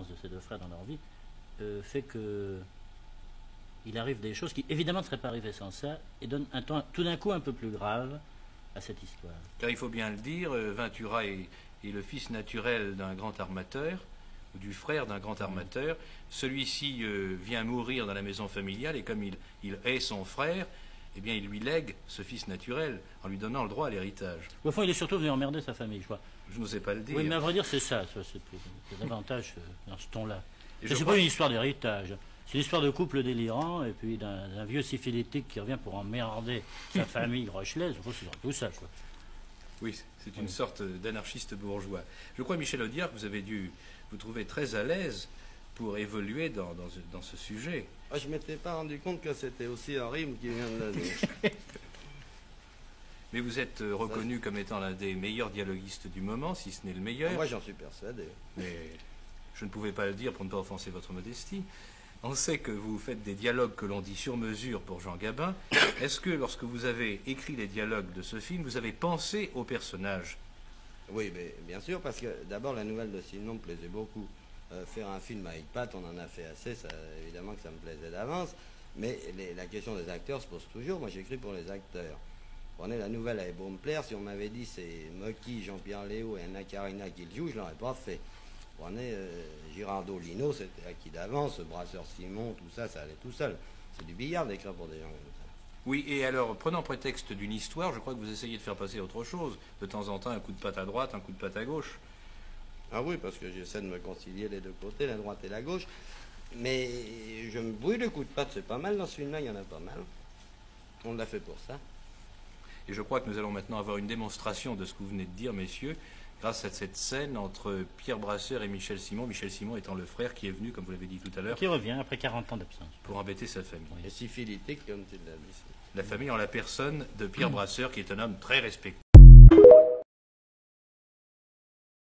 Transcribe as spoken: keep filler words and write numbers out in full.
l'absence de ces deux frères dans leur vie, euh, fait que il arrive des choses qui évidemment ne seraient pas arrivées sans ça et donnent un ton tout d'un coup un peu plus grave à cette histoire. Car il faut bien le dire, Ventura est, est le fils naturel d'un grand armateur, ou du frère d'un grand armateur. Celui-ci euh, vient mourir dans la maison familiale et comme il, il hait son frère, eh bien il lui lègue ce fils naturel en lui donnant le droit à l'héritage. Au fond, il est surtout venu emmerder sa famille, je crois. Je n'osais pas le dire. Oui, mais à vrai dire, c'est ça, ça c'est davantage euh, dans ce ton-là. C'est crois... pas une histoire d'héritage. C'est l'histoire de couple délirant et puis d'un vieux syphilitique qui revient pour emmerder sa famille rochelaise. C'est tout ça, quoi. Oui, c'est une oui. sorte d'anarchiste bourgeois. Je crois, Michel Audiard, que vous avez dû vous trouver très à l'aise pour évoluer dans, dans, dans ce sujet. Ah, je ne m'étais pas rendu compte que c'était aussi un rime qui vient de là. Mais vous êtes euh, reconnu comme étant l'un des meilleurs dialoguistes du moment, si ce n'est le meilleur. Ah, moi, j'en suis persuadé. Mais je ne pouvais pas le dire pour ne pas offenser votre modestie. On sait que vous faites des dialogues que l'on dit sur mesure pour Jean Gabin. Est-ce que, lorsque vous avez écrit les dialogues de ce film, vous avez pensé aux personnages? Oui, mais bien sûr, parce que d'abord, la nouvelle de Simon me plaisait beaucoup. Euh, faire un film avec Pat, on en a fait assez, ça, évidemment que ça me plaisait d'avance. Mais les, la question des acteurs se pose toujours. Moi, j'écris pour les acteurs. Prenez la nouvelle, elle est beau me plaire. Si on m'avait dit c'est Mocky, Jean-Pierre Léo et Anna Karina qui le jouent, je ne l'aurais pas fait. Prenez euh, Girardot Lino, c'était acquis d'avance, Brasseur Simon, tout ça, ça allait tout seul. C'est du billard d'écrire pour des gens comme ça. Oui, et alors, prenant prétexte d'une histoire, je crois que vous essayez de faire passer autre chose. De temps en temps, un coup de patte à droite, un coup de patte à gauche. Ah oui, parce que j'essaie de me concilier les deux côtés, la droite et la gauche. Mais je me brûle le coup de patte, c'est pas mal dans ce film-là, il y en a pas mal. On l'a fait pour ça. Et je crois que nous allons maintenant avoir une démonstration de ce que vous venez de dire, messieurs, grâce à cette scène entre Pierre Brasseur et Michel Simon, Michel Simon étant le frère qui est venu, comme vous l'avez dit tout à l'heure, qui revient après quarante ans d'absence, pour embêter sa famille. Et syphilitique, comme tu l'as dit. La famille en la personne de Pierre Brasseur, qui est un homme très respecté.